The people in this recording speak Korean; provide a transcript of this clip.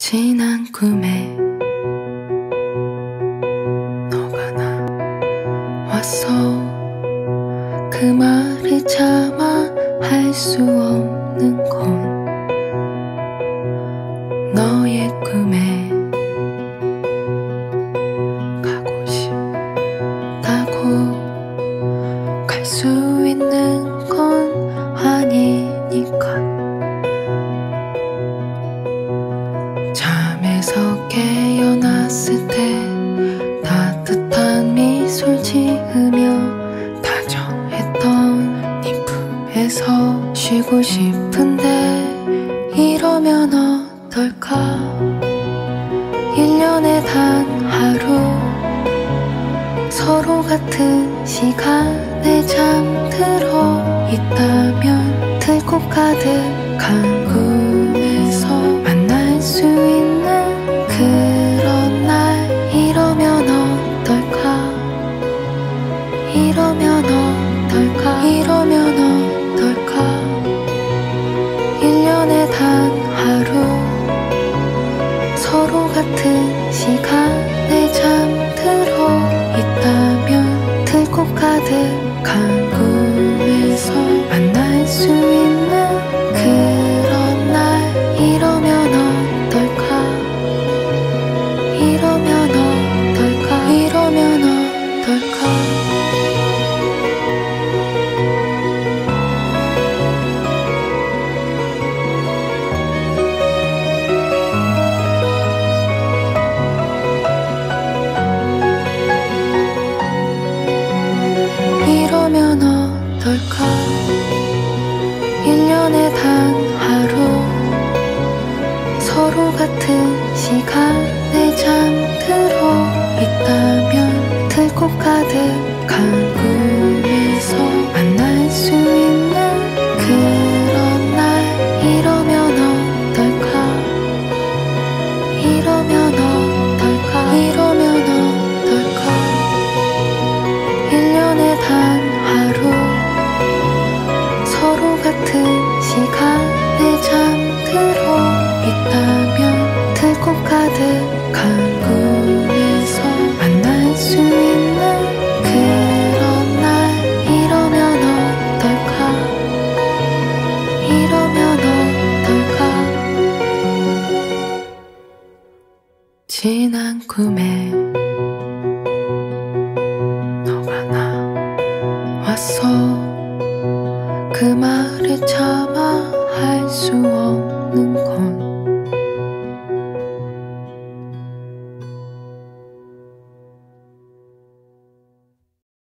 지난 꿈에 너가 나왔어. 그 말을 참아 할 수 없는 건 너의 꿈에 가고 싶다고 갈 수 있는 건 아니니까. 잠에서 깨어났을 때 따뜻한 미소를 지으며 다정했던 네 품에서 쉬고 싶은데 이러면 어떨까. 1년에 단 하루 서로 같은 시간에 잠들어 있다면 들꽃 가득한 꿈에서 만날 수 있는 그런 날. 이러면 어떨까. 이러면 어떨까. 이러면 어떨까. 1년에 단 하루 서로 같은 시간에 잠들어 있다면 들꽃 가득한 꿈에서 만날 수 있는 그런 날. 이러면 어떨까. 이러면 어떨까. 이러면 어떨까. 이러면 어떨까. 1년에 단 하루 서로 같은 시간에 잠들어 있다면 들꽃 가득한 꿈에서 만날 수 있는 그런 날. 이러면 어떨까. 이러면 어떨까. 이러면 어떨까. 1년에 단 하루 서로 같은 시간에 잠들어 있다면 들꽃 가득한 꿈에서 만날 수 있는 그런 날. 이러면 어떨까. 이러면 어떨까. 지난 꿈에